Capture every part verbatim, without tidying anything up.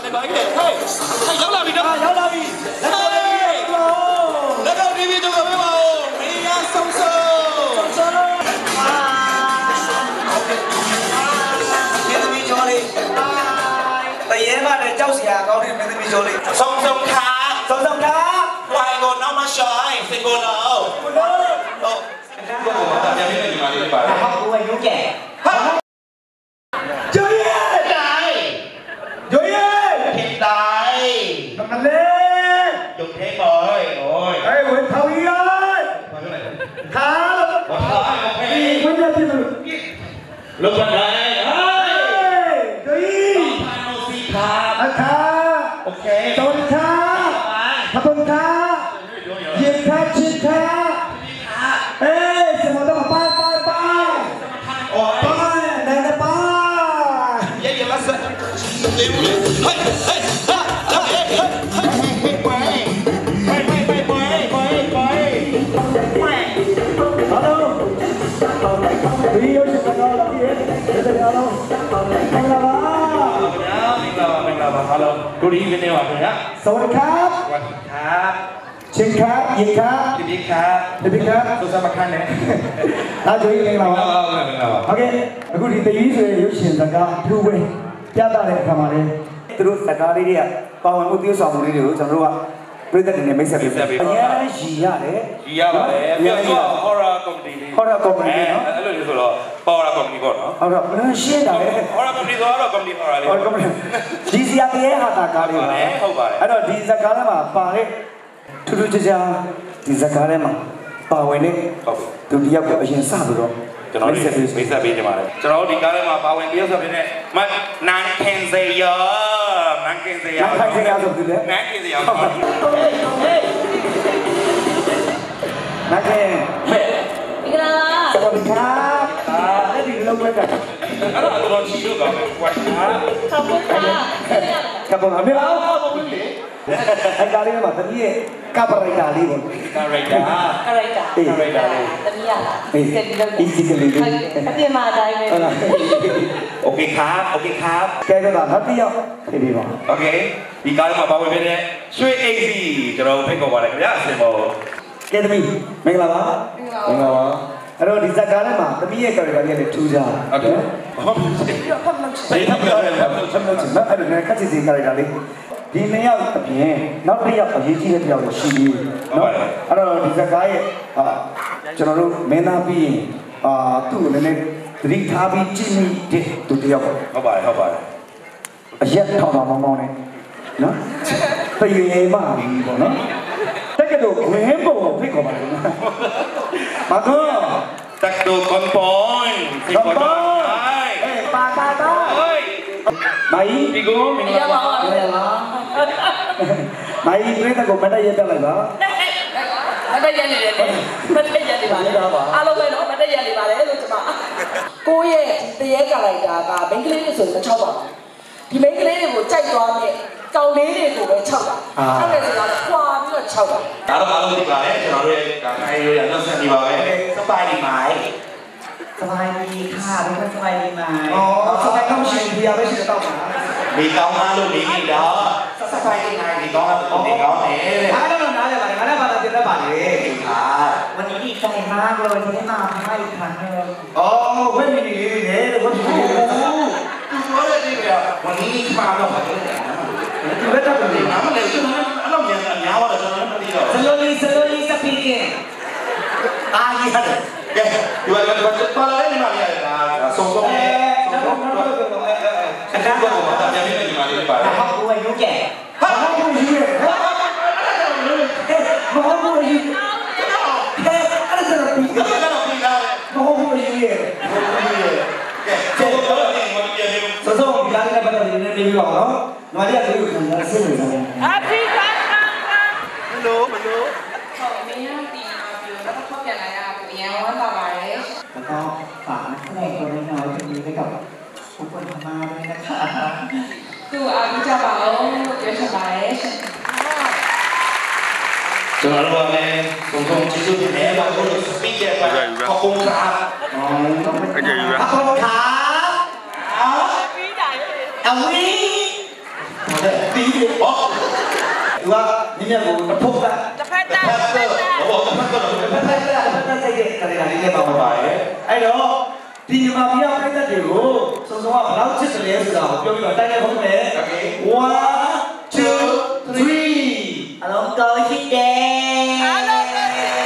ไปเฮ้ยเฮ้ยย้อนหลังอีกนะย้อนหลังอีกแล้วก็แล้วก็ดีๆตัวกับไม่เบาเมียส่งโซ่ส่งโซ่เมตมีโจลีแต่เย่มาเนี่ยเจ้าเสียเขาเนี่ยเมตมีโจลีส่งส่งขาส่งส่งขาวายโกนน้องมาชอยสิโกนเอาโอ้โอ้ก็ผมว่าจะไม่ได้มาดีกว่าเพราะกูอายุแก่เจ้าเย่ได้เจ้าเย่ผิดได้ทำกันเล่นจุดเทปเลยโอ้ยเฮ้ยเว้ยเท่าอีเลยขาโอเคไม่ได้ที่มึงลุกบันไดเฮ้ยเจ้าเย่พาโนซีขาขาโอเคต้นขาขบวนขาเหยียดขาชิดขาเอ้ยสมองต้องมาป้ายป้ายป้ายป้ายไหนนะป้ายเยี่ยมมากสิเฮ้ยเฮ้ยเฮ้ยเฮ้ยเฮ้ยเฮ้ยเฮ้ยไปไปไปไปไปไปไปฮัลโหลวิดีโอชิคกี้พายเดี๋ยวเดี๋ยวฮัลโหลฮัลโหลมิงลามิงลาฮัลโหลกูดีเป็นยังไงวะสวัสดีครับสวัสดีครับเชิญครับยิงครับยิงครับยิงครับตัวสมัครเนี่ยอาจจะยิงเราโอเคအခုဒီတည်ဆိုရရုပ်ရှင်စကားထူဝဲပြသတဲ့အခါမှာလေသူတို့စကားလေးတွေကပါဝင်မှုtiêuဆောင်မှုလေးတွေကိုကျွန်တော်တို့ကပြည်သက်နေမိတ်ဆက်ပေးတယ်အများကြီးရရတယ်ရရပါတယ်ပြီးတော့ horror comedy လေး horror comedy နော်အဲ့လိုလေးဆိုတော့ horror comedy ပေါ့နော်ဟုတ်တော့ဘယ်ရှင်းတာလဲ horror comedy ဆိုတော့ comedy horror လေး horror comedy ဒီစီယာတည်းဟာတာကားလေးပါဟုတ်ပါတယ်အဲ့တော့ဒီစကားထဲမှာပါတဲ့ထူးထူးခြားခြားဒီစကားထဲမှာပါဝင်နေဟုတ်သူတယောက်ကအရင်စပြီးတော့ကျွန်တော်တို့မိတ်ဆက်ပေးကြပါတယ်ကျွန်တော်တို့ဒီကားထဲမှာပါဝင်ပြီးဆိုပြနေမနန်ခင်စေရနန်ခင်စေရနန်ခင်စေရဆိုပြီးလေနန်ခင်စေရဟေးဟေးနန်ခင်ဟဲ့ဒီကလာစวัสดีครับအာအဲ့ဒီလုံးဝက်ကအဲ့တော့တော်ချီလို့ကောင်းတယ်ကွာခပ်ဖို့ခါခပ်ဖို့အမေအောင်ဟုတ်ဘူးလေအဲ့ဒါလေးမှာတမီးရဲ့ကပရိုက်တာလေးပေါ့ကရိုက်တာကရိုက်တာကရိုက်တာလေးတမီးရလားအေးအေးစီကလေးလေးအပြင်မှာအတိုင်းပဲโอเคครับโอเคครับကဲတော့နောက်တစ်ယောက်ဖြည်းဖြည်းပါโอเคဒီကားမှာပါဝင်ပြတဲ့ရွှေအိတ်စီကျွန်တော်ဖိတ်ခေါ်ပါတယ်ခင်ဗျာအစင်ပေါ်ကဲတမီးမင်္ဂလာပါမင်္ဂလာပါအဲ့တော့ဒီဇာတ်ကားထဲမှာတမီးရဲ့ character လေးလည်းထူးခြားဟုတ်တယ်ဟုတ်ပြီဖတ်လို့စိတ်ထပ်ပြောတယ်ဖတ်လို့ဆက်လို့ဆက်အဲ့ဒါနဲ့ကတ်စီစီ character လေးဒီနှစ်ယောက်အပြင်နောက်တစ်ယောက်အရေးကြီးတဲ့တစ်ယောက်လည်းရှိသေးတယ်နော်အဲ့တော့ဒီဇာတ်ကားရဲ့ဟာကျွန်တော်တို့မင်းသားပြီးရင်အာသူ့ကိုလည်းသတိထားပြီးကြည့်မိတဲ့သူတစ်ယောက်ဟုတ်ပါတယ်ဟုတ်ပါတယ်အရက်ထောင်ထောင်မောင်းမောင်းနဲ့နော်တည်ရည်မှပြီးပေါ့နော်တက်ကတူဝင်းပုံကိုဖိတ်ခေါ်ပါတယ်ဘာကောတက်တူကွန်ပွန်ဖိတ်ခေါ်ပါအေးပါပါတော့ဟေးမိုင်းဒီကိုမင်္ဂလာပါမင်္ဂလာမိုင်းပြည့်တဲ့ကိုမတက်ရတက်လိုက်ပါမတက်ရနေတယ်မတက်ရနေပါလေအားလုံးပဲနော်မတက်ရနေပါလေလို့ကျွန်မကိုရဲ့တရေကလိုက်တာကမိန်းကလေးတွေဆိုရင်မချောက်ပါဘူးဒီမိန်းကလေးတွေကိုကြိုက်သွားတဲ့ကောင်လေးတွေကိုပဲခြောက်တာခြောက်တယ်ဆိုတာကခွာပြီးတော့ခြောက်တာဒါတော့အားလုံးသိပါရဲ့ကျွန်တော်တို့ရဲ့ကခိုင်းရရလက်ဆက်နေပါပဲစပိုင်ဒီမိုင်းสบายดีค่ะเป็นคนสบายดีไหมอ๋อสบายต้องชิมเบียร์ไม่ใช่ต้องนะมีเกามาลูกมีมีดอกสบายดีไหมมีเกามาลูกมีเกาเนี่ยถ้าเราหนาเลยมาได้มาได้เจอได้ป่ะเนี่ยค่ะวันนี้ดีใจมากเลยที่ได้มาให้อีกครั้งนึงอ๋อไม่มีดีเนี่ยหรือว่าถูกถูกเลยดีเลยวันนี้มาเราขอเจอกันอยู่ได้ตั้งแต่น้ำมันเลยช่วงนั้นเราเนี่ยหนาวอะไรช่วงนั้นมันดีหรอ slowly slowly speaking อ่ะยี่ห้อโอเคဒီမှာတော့ပါလာတဲ့နေမှာရတယ်ဒါစုံစုံနဲ့စုံစုံတော့အဲ့ဒါကတော့ဒါပြန်ပြီးနေမှာလေးပါတယ်ဟုတ်ဘူးရုပ်ကျဲဟာဟုတ်ဘူးယူရဲမဟုတ်ဘူးယူဟဲ့အဲ့ဒါကတော့ပြီးတော့ပြီးလာမဟုတ်ဘူးယူရဲကဲစုံစုံတော့ဒီမှာပြန်ပြီးစုံစုံဒီလားလည်းပတ်သက်နေနေပြီးတော့နော်ညီမလေးကသူ့ကိုခံစားစစ်နေတယ်အဖီကန်ကန်မလို့မလို့ဟုတ်မင်းရတီပြီးတော့ထောက်ပြန်လာရရန်ဝမ်းပါပါတယ်แล้วก็ฝากนักแสดงคนน้อยๆคนนี้ไว้กับทุกคนทำมาด้วยนะคะคืออาจจะบอกเดี๋ยวสบายကျွန်တော်တို့လည်းသုံးဆုံးကျေးဇူးတင်တယ်ဘာလို့လဲစပီးရဲ့ခခုံးခါอ๋อအကြည့်ရခခုံးခါအာပြီးတာအဝီဟုတ်တယ်ว่านี่เนี่ยกูจะพูดกันจะแพ้ได้จะแพ้ได้บอกจะแพ้ก็จะแพ้ได้จะแพ้ได้ใช่ไหมกันเลยนี่เนี่ยมาบ่อยไอ้เนาะဒီမှာပြရတဲ့တွေကိုစုံစုံကဘယ်လောက်ချစ်တယ်လဲဆိုတာကိုပြောပြီးတော့တိုက်ရိုက်ဟုတ်မယ် one two three အလုံးကောင်းရှိတယ်အလုံးကောင်းရှိတယ်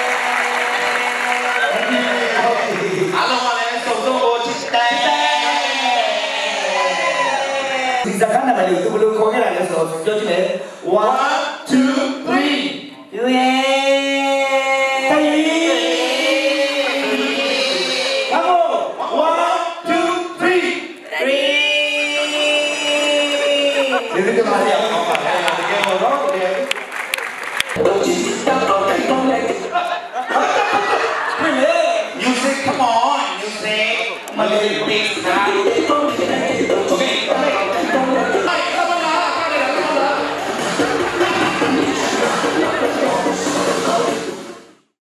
အလုံးကလည်းစုံစုံကိုချစ်တယ်ဒီစကားနာမည်ကိုဘယ်လိုခေါ်ခဲ့ရလဲဆိုတော့ပြောကြည့်မယ် one two three ယူရဲ့ဒီကမှာရအောင်ပါလေတကယ်တော့တကယ်You say come on, you say, I'm a little bit